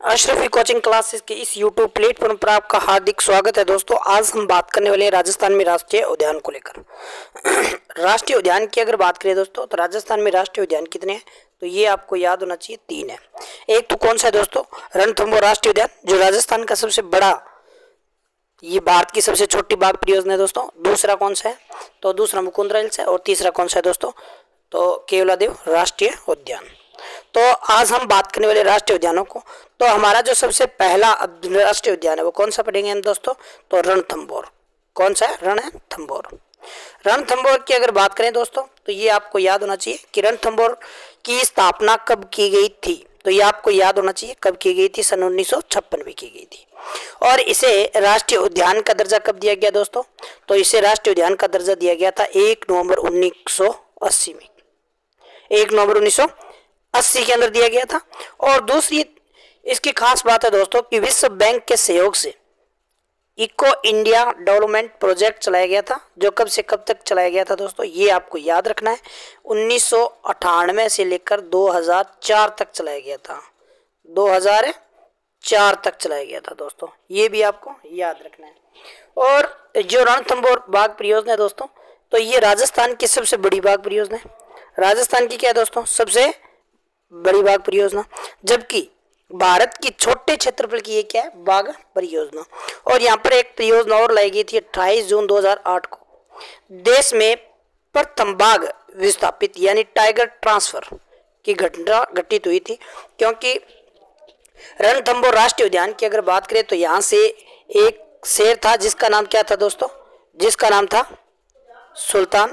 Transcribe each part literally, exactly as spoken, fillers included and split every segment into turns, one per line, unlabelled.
Ashrafi coaching classes के इस YouTube platform पर आपका हार्दिक स्वागत है। दोस्तों, आज हम बात करने वाले हैं राजस्थान में राष्ट्रीय उद्यान को लेकर। राष्ट्रीय उद्यान की अगर बात करें दोस्तों, तो राजस्थान में राष्ट्रीय उद्यान कितने हैं, तो ये आपको याद होना चाहिए, तीन है। एक तो कौन सा है दोस्तों, रणथंभौर राष्ट्रीय उद्यान, जो राजस्थान का सबसे बड़ा, ये भारत की सबसे छोटी बाघ परियोजना है दोस्तों। दूसरा कौन सा है, तो दूसरा मुकुंदरा हिल्स है। और तीसरा कौन सा है दोस्तों, तो केवलादेव राष्ट्रीय उद्यान। तो आज हम बात करने वाले राष्ट्रीय उद्यानों को, तो हमारा जो सबसे पहला राष्ट्रीय उद्यान है वो कौन सा पढ़ेंगे हम दोस्तों, तो रणथंभौर। कौन सा है, रणथंभौर। रणथंभौर की अगर बात करें दोस्तों, तो ये आपको याद होना चाहिए कि रणथंभौर की स्थापना कब की गई थी, तो ये आपको याद होना चाहिए कब की गई थी, सन उन्नीस सौ छप्पन में की गई थी। और इसे राष्ट्रीय उद्यान का दर्जा कब दिया गया दोस्तों, तो इसे राष्ट्रीय उद्यान का दर्जा दिया गया था एक नवंबर उन्नीस सौ अस्सी में, एक नवंबर उन्नीस सौ अस्सी के अंदर दिया गया था। और दूसरी इसकी खास बात है दोस्तों कि विश्व बैंक के सहयोग से इको इंडिया डेवलपमेंट प्रोजेक्ट चलाया गया था, जो कब से कब तक चलाया गया था दोस्तों, ये आपको याद रखना है। उन्नीस सौ अट्ठानवे से लेकर दो हज़ार चार तक चलाया गया था, दो हज़ार चार तक चलाया गया था दोस्तों, ये भी आपको याद रखना है। और जो रणथंभौर बाघ परियोजना है दोस्तों, तो ये राजस्थान की सबसे बड़ी बाघ परियोजना है। राजस्थान की क्या है दोस्तों, सबसे बड़ी बाघ परियोजना, जबकि भारत की छोटे क्षेत्रफल की ये क्या है, बाघ परियोजना। और यहाँ पर एक परियोजना और लाई गई थी अट्ठाईस जून दो हज़ार आठ को। देश में प्रथम बाघ विस्थापित यानी टाइगर ट्रांसफर की घटना घटित हुई थी, क्योंकि रणथंभौर राष्ट्रीय उद्यान की अगर बात करें तो यहाँ से एक शेर था जिसका नाम क्या था दोस्तों, जिसका नाम था सुल्तान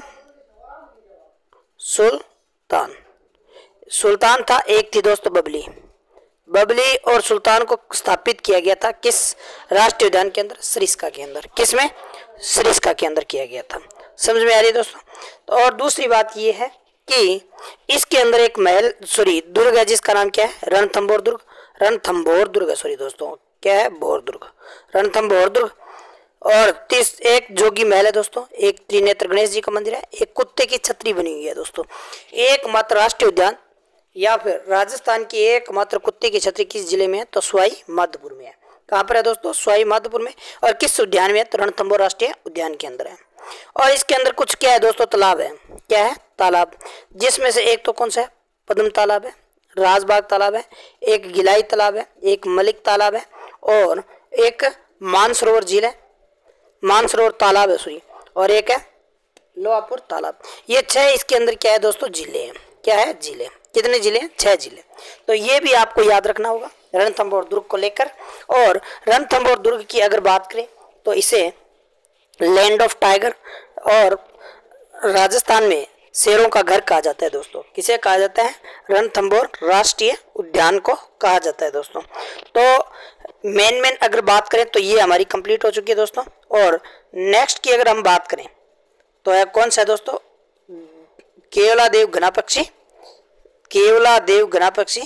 सुल्तान सुल्तान था। एक थी दोस्तों बबली बबली और सुल्तान को स्थापित किया गया था किस राष्ट्रीय उद्यान के अंदर, सरिस्का के अंदर। किसमें, सरिस्का के अंदर किया गया था। समझ में आ रही है दोस्तों। तो और दूसरी बात ये है कि इसके अंदर एक महल सॉरी दुर्ग है जिसका नाम क्या है, रणथंभौर दुर्ग। रणथंभौर दुर्ग सॉरी दोस्तों, क्या है, भौर दुर्ग, रणथंभौर दुर्ग। और तीस एक जोगी महल है दोस्तों, एक त्रिनेत्र गणेश जी का मंदिर है, एक कुत्ते की छतरी बनी हुई है दोस्तों। एकमात्र राष्ट्रीय उद्यान या फिर राजस्थान की एकमात्र कुत्ते की छतरी किस जिले में है, तो सवाई माधोपुर में है। कहाँ पर है दोस्तों, सवाई माधोपुर में। और किस उद्यान में है, तो रणथंभौर राष्ट्रीय उद्यान के अंदर है। और इसके अंदर कुछ क्या है दोस्तों, तालाब है। क्या है, तालाब, जिसमें से एक तो कौन सा है, पद्म तालाब है, राजबाग तालाब है, एक गिलाई तालाब है, एक मलिक तालाब है, और एक मानसरोवर झील है, मानसरोवर तालाब है सॉरी, और एक है लोहापुर तालाब। ये छह इसके अंदर क्या है दोस्तों, जिले हैं। क्या है, जिले। कितने जिले हैं, छह जिले। तो ये भी आपको याद रखना होगा रणथंभौर दुर्ग को लेकर। और रणथंभौर दुर्ग की अगर बात करें तो इसे लैंड ऑफ टाइगर और राजस्थान में शेरों का घर कहा जाता है दोस्तों। किसे कहा जाता है, रणथंभौर राष्ट्रीय उद्यान को कहा जाता है दोस्तों। तो मेन मेन अगर बात करें तो ये हमारी कंप्लीट हो चुकी है दोस्तों। और नेक्स्ट की अगर हम बात करें तो है कौन सा है दोस्तों, केवलादेव घना पक्षी, केवलादेव घना पक्षी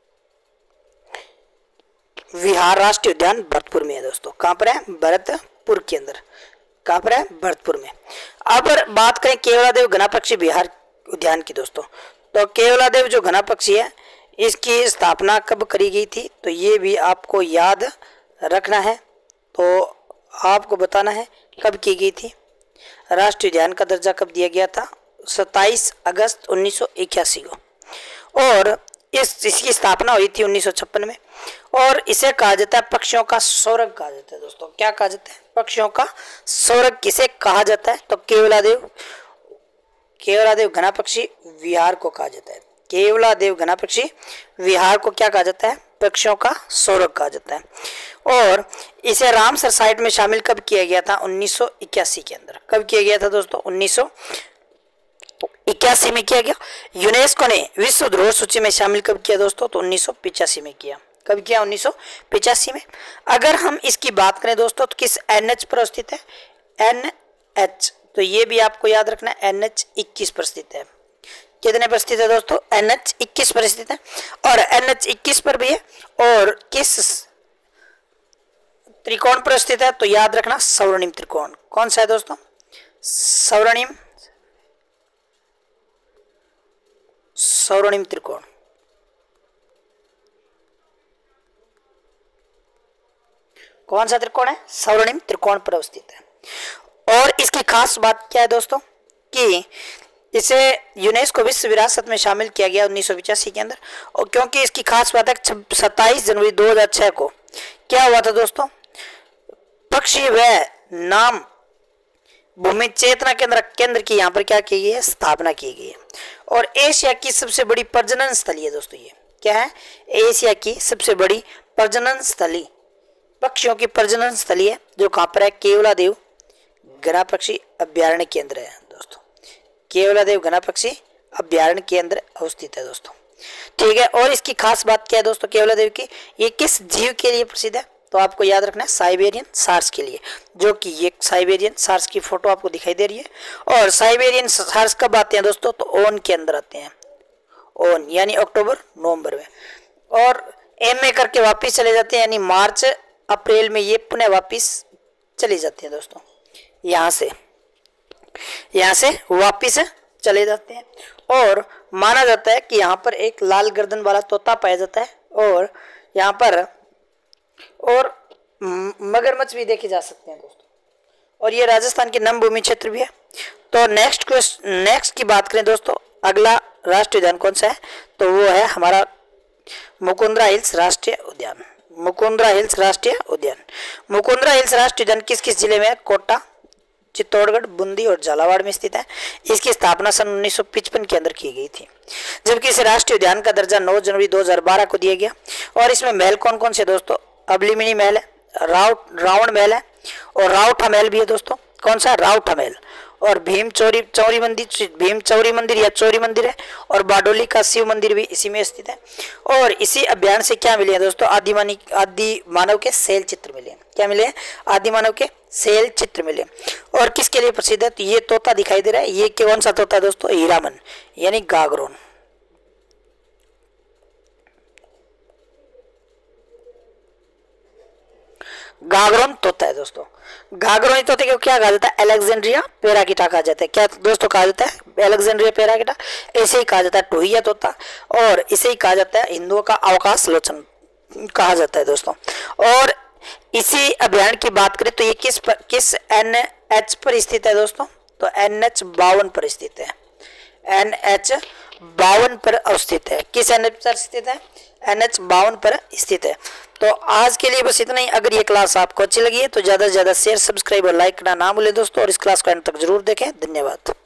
विहार राष्ट्रीय उद्यान भरतपुर में है दोस्तों। कहां पर है, भरतपुर के अंदर। कहां पर है, भरतपुर में। अब बात करें केवलादेव घना पक्षी विहार उद्यान की दोस्तों, तो केवलादेव जो घना पक्षी है इसकी स्थापना कब करी गई थी, तो ये भी आपको याद रखना है। तो आपको बताना है कब की गई थी। राष्ट्रीय उद्यान का दर्जा कब दिया गया था, सत्ताईस अगस्त उन्नीस सौ इक्यासी को। और इस इसकी स्थापना हुई थी उन्नीस सौ छप्पन में। और इसे कहा जाता है पक्षियों का स्वर्ग कहा जाता है दोस्तों। क्या कहा जाता है, पक्षियों का स्वर्ग किसे कहा जाता है, तो केवलादेव केवलादेव घना पक्षी विहार को कहा जाता है। केवलादेव घना पक्षी विहार को क्या कहा जाता है, पक्षियों का स्वर्ग कहा जाता है। और इसे रामसर साइट में शामिल कब किया गया था, उन्नीस सौ इक्यासी के अंदर। कब किया गया था दोस्तों, उन्नीस सौ इक्यासी में किया गया। यूनेस्को ने विश्व धरोहर सूची में शामिल कब किया दोस्तों, तो उन्नीस सौ पिचासी में किया। कब किया, उन्नीस सौ पिचासी में। अगर हम इसकी बात करें दोस्तों तो किस एनएच पर स्थित है, एनएच, तो ये भी आपको याद रखना है, एनएच इक्कीस पर स्थित है। कितने पर स्थित है दोस्तों, एनएच इक्कीस पर स्थित है। और एनएच इक्कीस पर भी है। और किस त्रिकोण पर स्थित है, तो याद रखना स्वर्णिम त्रिकोण। कौन सा है दोस्तों, स्वर्णिम स्वर्णिम त्रिकोण। कौन सा त्रिकोण है? स्वर्णिम त्रिकोण पर अवस्थित है। और इसकी खास बात क्या है दोस्तों कि इसे यूनेस्को विश्व विरासत में शामिल किया गया उन्नीस सौ पचासी के अंदर। और क्योंकि इसकी खास बात है सत्ताईस जनवरी दो हजार छह को क्या हुआ था दोस्तों, पक्षी व नाम भूमि चेतना केंद्र केंद्र की यहाँ पर क्या की गई है? स्थापना की गई है। और एशिया की सबसे बड़ी प्रजनन स्थली है दोस्तों, ये क्या है? एशिया की सबसे बड़ी प्रजनन स्थली, पक्षियों की प्रजनन स्थली है, जो कहाँ पर है? केवलादेव घना पक्षी अभ्यारण्य केंद्र है दोस्तों। केवलादेव घना पक्षी अभ्यारण्य केंद्र अवस्थित है दोस्तों, ठीक है। और इसकी खास बात क्या है दोस्तों केवलादेव की? ये किस जीव के लिए प्रसिद्ध है? तो आपको याद रखना है साइबेरियन सार्स के लिए, जो कि ये साइबेरियन सार्स की फोटो आपको दिखाई दे रही है। और साइबेरियन सार्स कब आते हैं दोस्तों? तो ओन के अंदर आते हैं, ओन यानी अक्टूबर नवंबर में, और एम में करके वापिस चले जाते हैं, यानी मार्च अप्रैल में ये पुनः वापिस चले जाते हैं दोस्तों, यहाँ से यहाँ से वापिस चले जाते हैं। और माना जाता है कि यहाँ पर एक लाल गर्दन वाला तोता पाया जाता है, और यहाँ पर और मगरमच्छ भी देखे जा सकते हैं दोस्तों। और ये राजस्थान के नम भूमि क्षेत्र भी है। तो नेक्स्ट क्वेश्चन नेक्स्ट की बात करें दोस्तों, अगला राष्ट्रीय उद्यान कौन सा है? तो वो है हमारा मुकुंदरा हिल्स राष्ट्रीय उद्यान। मुकुंदरा हिल्स राष्ट्रीय उद्यान मुकुंदरा हिल्स राष्ट्रीय उद्यान किस किस जिले में है? कोटा, चित्तौड़गढ़, बूंदी और झालावाड़ में स्थित है। इसकी स्थापना सन उन्नीस सौ पचपन के अंदर की गई थी, जबकि इसे राष्ट्रीय उद्यान का दर्जा नौ जनवरी दो हजार बारह को दिया गया। और इसमें महल कौन कौन से दोस्तों? अबलिमिनी महल है, राव रावण महल है, और रावठा महल भी है दोस्तों। कौन सा? रावठा महल। और भीम चौरी चौरी मंदिर भीम चौरी मंदिर या चौरी मंदिर है, और बाडोली का शिव मंदिर भी इसी में स्थित है। और इसी अभियान से क्या मिले हैं दोस्तों? आदिमानी आदि मानव के शैल चित्र मिले। क्या मिले? आदि मानव के शैल चित्र मिले। और किसके लिए प्रसिद्ध है? तो ये तोता दिखाई दे रहा है, ये कौन सा तोता दोस्तों? हीरामन यानी गागरोन। गागरोन तोता है दोस्तों। गागरोनी तोते को क्या कहा जाता है? अलेक्जेंड्रिया पैराकिटा कहा जाता है। क्या दोस्तों कहा जाता है? Alexandria parakeet. ऐसे ही कहा जाता है टोहिया तोता, और इसे ही कहा जाता है हिंदुओं का अवकाश लोचन कहा जाता है दोस्तों। और इसी अभियान की बात करें तो ये किस पर, किस एन एच पर स्थित है दोस्तों? तो एन एच बावन पर स्थित है। एन एच बावन पर अवस्थित है। किस एन एच पर स्थित है? एन एच बावन पर स्थित है। तो आज के लिए बस इतना ही। अगर ये क्लास आपको अच्छी लगी है तो ज़्यादा से ज़्यादा शेयर, सब्सक्राइब और लाइक करना ना भूलें दोस्तों, और इस क्लास को अंत तक जरूर देखें। धन्यवाद।